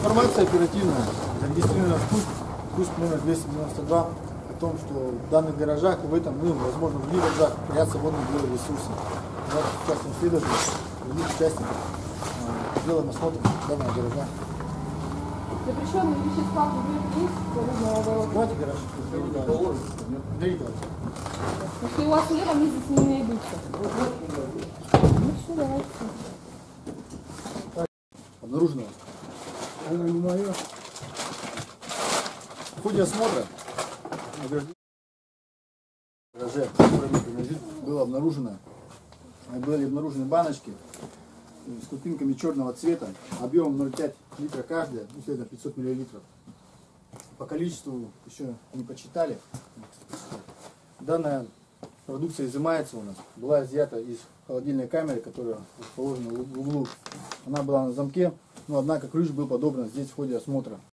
Информация оперативная, зарегистрирована пуск номер 292 о том, что в данных гаражах и в этом, ну, возможно, в других гаражах хранятся водные биоресурсы. Вот частным следователем, других участников делаем осмотр данного гаража. Запрещенные вещества есть? Давайте гараж. Если у вас нет, они здесь не найдутся. Ну все, давайте. Обнаружено. Она не моя. В ходе осмотра на гараже, который мне принадлежит, были обнаружены баночки с крупинками черного цвета, объемом 0,5 литра каждая, ну, следовательно 500 миллилитров. По количеству еще не почитали. Данная продукция изымается у нас. Была изъята из холодильной камеры, которая расположена в углу. Она была на замке, но однако ключ был подобран здесь в ходе осмотра.